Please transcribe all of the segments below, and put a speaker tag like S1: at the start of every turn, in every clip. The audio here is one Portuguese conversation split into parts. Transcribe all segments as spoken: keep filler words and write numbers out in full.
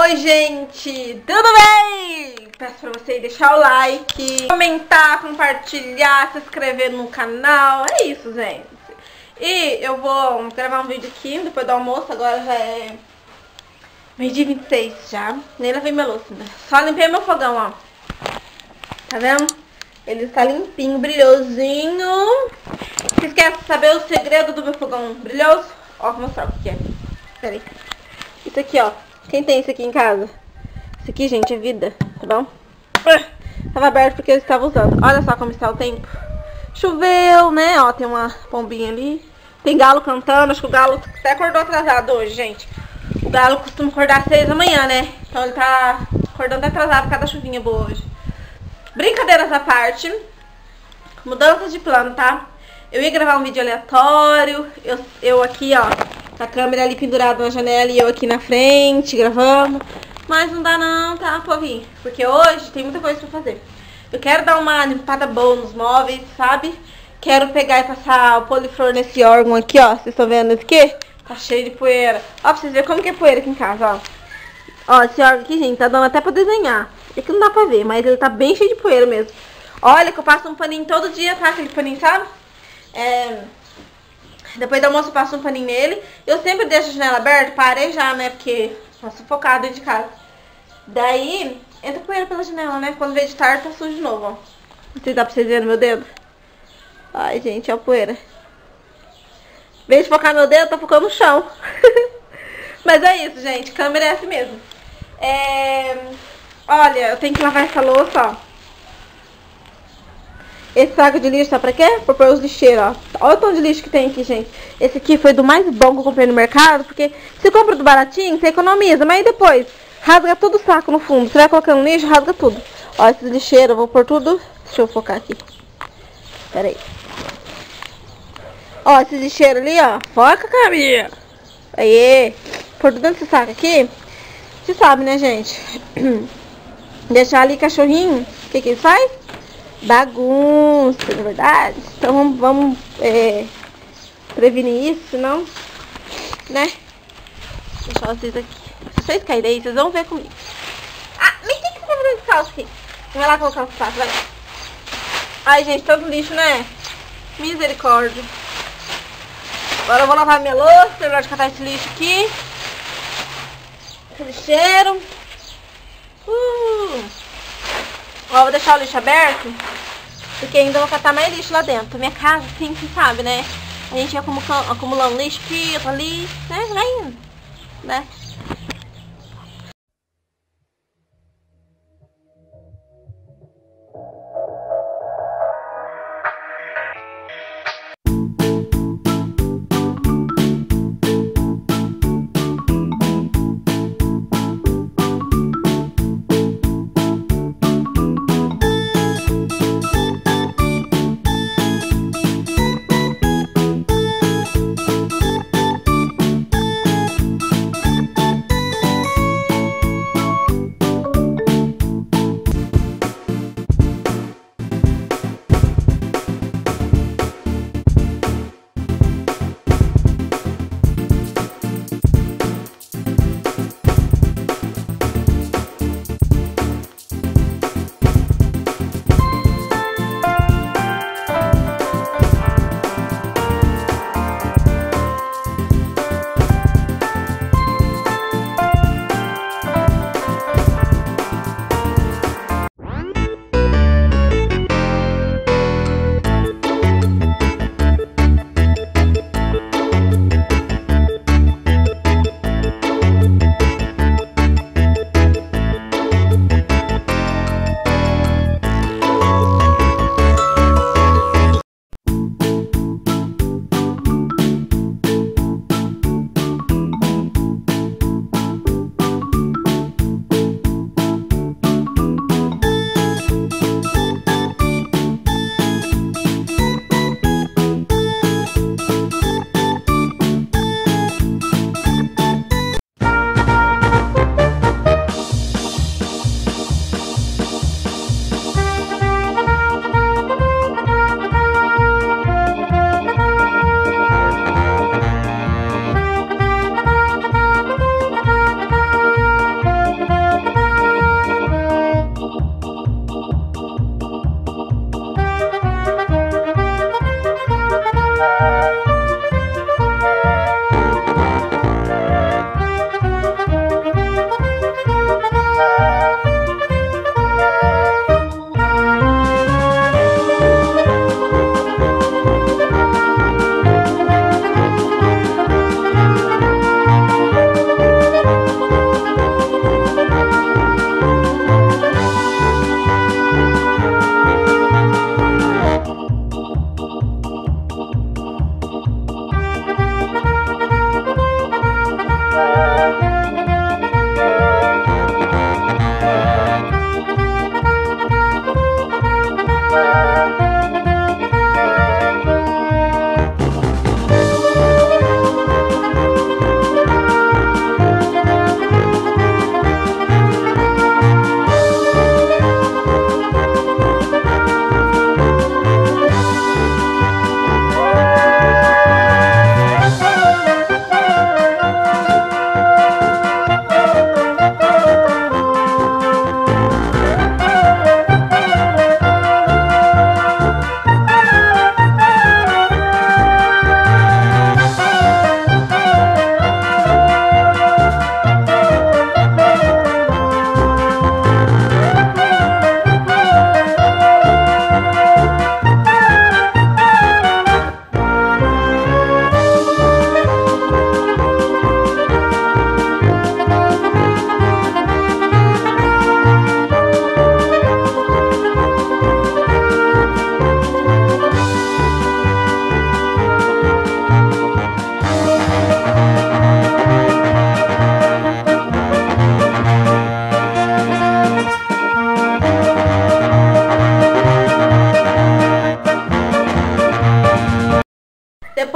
S1: Oi gente, tudo bem? Peço pra você deixar o like, comentar, compartilhar, se inscrever no canal. É isso, gente. E eu vou gravar um vídeo aqui depois do almoço. Agora já é meio-dia e vinte e seis já. Nem lavei minha louça, né? Só limpei meu fogão, ó. Tá vendo? Ele está limpinho, brilhosinho. Vocês querem saber o segredo do meu fogão brilhoso? Ó, vou mostrar o que é. Pera aí. Isso aqui, ó. Quem tem isso aqui em casa? Isso aqui, gente, é vida, tá bom? Tava aberto porque eu estava usando. Olha só como está o tempo. Choveu, né? Ó, tem uma pombinha ali. Tem galo cantando. Acho que o galo até acordou atrasado hoje, gente. O galo costuma acordar às seis da manhã, né? Então ele tá acordando atrasado por causa da chuvinha boa hoje. Brincadeiras à parte. Mudanças de plano, tá? Eu ia gravar um vídeo aleatório. Eu, eu aqui, ó, com a câmera ali pendurada na janela e eu aqui na frente, gravando. Mas não dá não, tá, povinho? Porque hoje tem muita coisa pra fazer. Eu quero dar uma limpada boa nos móveis, sabe? Quero pegar e passar o poliflor nesse órgão aqui, ó. Vocês estão vendo esse aqui? Tá cheio de poeira. Ó, pra vocês verem como que é poeira aqui em casa, ó. Ó, esse órgão aqui, gente, tá dando até pra desenhar. É que não dá pra ver, mas ele tá bem cheio de poeira mesmo. Olha que eu passo um paninho todo dia, tá? Aquele paninho, sabe? É... Depois do almoço eu passo um paninho nele. Eu sempre deixo a janela aberta para arejar, né? Porque tô sufocado dentro de casa. Daí, entra poeira pela janela, né? Quando vê de tarde, tá sujo de novo, ó. Não sei se dá pra vocês verem no meu dedo. Ai, gente, ó a poeira. Em vez de focar meu dedo, tá focando no chão. Mas é isso, gente. Câmera é assim mesmo. É... Olha, eu tenho que lavar essa louça, ó. Esse saco de lixo, sabe pra quê? Pra pôr os lixeiros, ó. Olha o tanto de lixo que tem aqui, gente. Esse aqui foi do mais bom que eu comprei no mercado. Porque você compra do baratinho, você economiza. Mas aí depois, rasga todo o saco no fundo. Você vai colocando lixo, rasga tudo. Ó, esses lixeiros, eu vou pôr tudo. Deixa eu focar aqui. Pera aí. Ó, esses lixeiros ali, ó. Foca, Camila. Aí. Pôr tudo dentro desse saco aqui. Você sabe, né, gente? Deixar ali cachorrinho. O que que ele faz? Bagunça, na verdade. Então vamos, vamos é, prevenir isso, senão, né? Deixar vocês aqui. Se vocês caírem aí, vocês vão ver comigo. Ah, nem tem que você tá fazendo descalço aqui. Vai lá colocar o sapato, vai lá. Ai, gente, todo lixo, né? Misericórdia. Agora eu vou lavar minha louça, terminar de catar esse lixo aqui. Esse lixeiro. Uh. Ó, vou deixar o lixo aberto, porque ainda vou catar mais lixo lá dentro. Minha casa, assim, você sabe, né? A gente ia acumulando, acumulando lixo aqui, outro ali, né? Vai indo, né?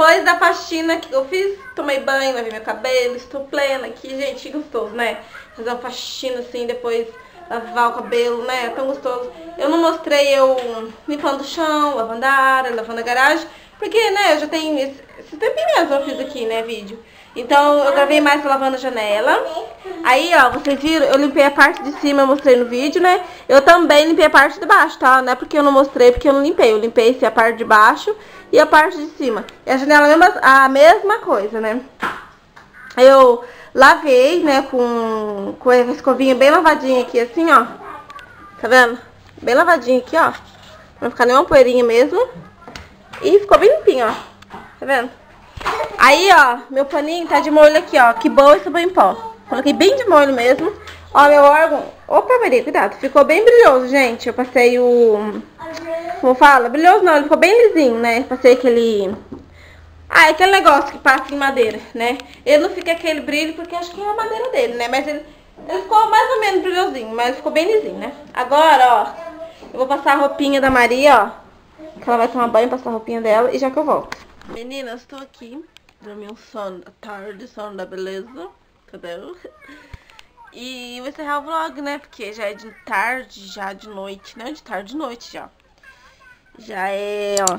S1: Depois da faxina que eu fiz, tomei banho, lavei meu cabelo, estou plena aqui, gente, que gostoso, né? Fazer uma faxina assim, depois lavar o cabelo, né? É tão gostoso. Eu não mostrei eu limpando o chão, lavando a área, lavando a garagem, porque, né, eu já tenho esse, esse tempinho mesmo eu fiz aqui, né, vídeo. Então eu gravei mais lavando a janela. Aí, ó, vocês viram, eu limpei a parte de cima, eu mostrei no vídeo, né? Eu também limpei a parte de baixo, tá? Não é porque eu não mostrei, porque eu não limpei. Eu limpei assim, a parte de baixo e a parte de cima. E a janela a mesma, a mesma coisa, né? Aí eu lavei, né, com, com a escovinha bem lavadinha aqui, assim, ó. Tá vendo? Bem lavadinha aqui, ó. Pra não ficar nenhuma poeirinha mesmo. E ficou bem limpinho, ó. Tá vendo? Aí, ó, meu paninho tá de molho aqui, ó. Que bom e sabão em pó. Coloquei bem de molho mesmo. Ó, meu órgão... Opa, Maria, cuidado. Ficou bem brilhoso, gente. Eu passei o... Como fala? Brilhoso não, ele ficou bem lisinho, né? Passei aquele... Ah, é aquele negócio que passa em madeira, né? Ele não fica aquele brilho porque acho que é a madeira dele, né? Mas ele, ele ficou mais ou menos brilhosinho, mas ficou bem lisinho, né? Agora, ó, eu vou passar a roupinha da Maria, ó. Que ela vai tomar banho, passar a roupinha dela e já que eu volto. Meninas, estou aqui. Dormi um sono da tarde, sono da beleza. Entendeu? E vou encerrar o vlog, né? Porque já é de tarde, já de noite. Não, de tarde, de noite já. Já é, ó.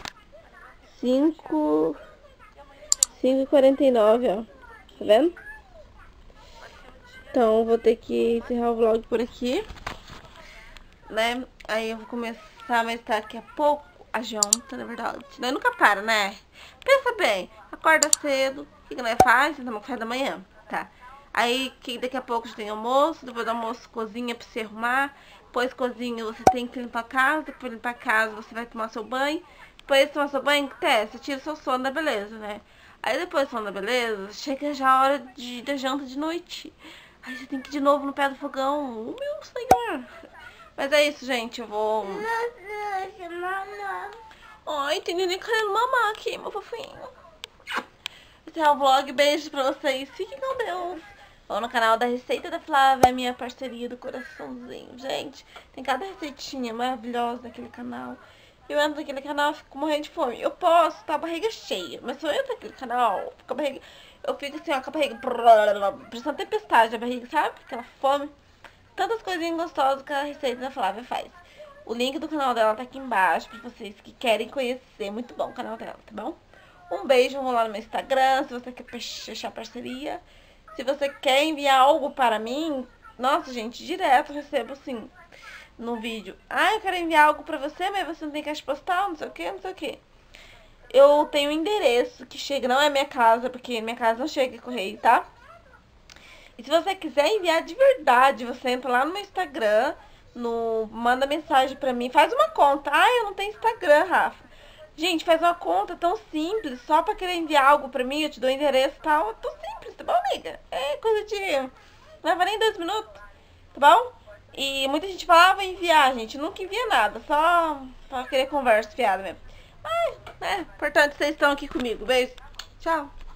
S1: cinco e quarenta e nove, ó. Tá vendo? Então, vou ter que encerrar o vlog por aqui. Né? Aí eu vou começar mais tarde daqui a pouco. A janta, na verdade. Daí nunca para, né? Pensa bem. Acorda cedo. O que que nós faz? Tomamos café da manhã. Tá. Aí, que daqui a pouco já tem almoço. Depois do almoço, cozinha pra você arrumar. Depois cozinha, você tem que limpar a casa. Depois limpar a casa, você vai tomar seu banho. Depois de tomar seu banho, até, você tira o seu sono da beleza, né? Aí depois do sono da beleza, chega já a hora de, da janta de noite. Aí você tem que ir de novo no pé do fogão. Oh, meu senhor. Mas é isso, gente. Eu vou... Ai, tem neném querendo mamar aqui, meu fofinho. Esse é o vlog. Beijo pra vocês. Fiquem com Deus. Vou no canal da Receita da Flávia, minha parceria do coraçãozinho. Gente, tem cada receitinha maravilhosa naquele canal. Eu entro naquele canal e fico morrendo de fome. Eu posso estar tá, a barriga cheia, mas se eu entro naquele canal, fico a barriga, eu fico assim, ó, com a barriga... Prestando tempestade a barriga, sabe? Aquela fome. Tantas coisinhas gostosas que a Receita da Flávia faz. O link do canal dela tá aqui embaixo pra vocês que querem conhecer. Muito bom o canal dela, tá bom? Um beijo, vão lá no meu Instagram, se você quer fechar parceria. Se você quer enviar algo para mim, nossa, gente, direto eu recebo assim, no vídeo. Ah, eu quero enviar algo pra você, mas você não tem caixa postal, não sei o que, não sei o que. Eu tenho um endereço que chega, não é minha casa, porque minha casa não chega correio, tá? E se você quiser enviar de verdade, você entra lá no meu Instagram, no, manda mensagem pra mim, faz uma conta. Ah, eu não tenho Instagram, Rafa. Gente, faz uma conta tão simples, só pra querer enviar algo pra mim, eu te dou o endereço e tal. É tão simples, tá bom, amiga? É coisa de... não leva nem dois minutos, tá bom? E muita gente fala, ah, vou enviar, gente. Nunca envia nada, só pra querer conversa fiada mesmo. Mas, né, importante vocês estão aqui comigo. Beijo, tchau.